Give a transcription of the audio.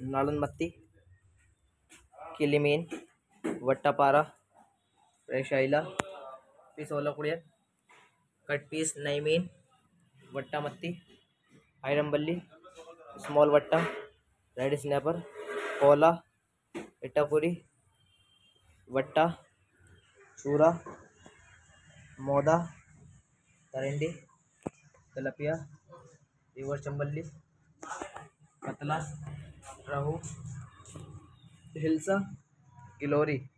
नालन मत्ती, किलिमीन, वट्टापारा, रेशाइला, पिसोला कुड़ियन, cut piece नईमीन, वट्टा मत्ती, आयरम्बल्ली, स्मॉल वट्टा, रेड स्नैपर, कोला, इटापुरी, वट्टा, चूरा, मोदा, तरंडी, तलपिया, रिवर चंबल्ली, कतला, रहू, हिल्सा, गिलोरी।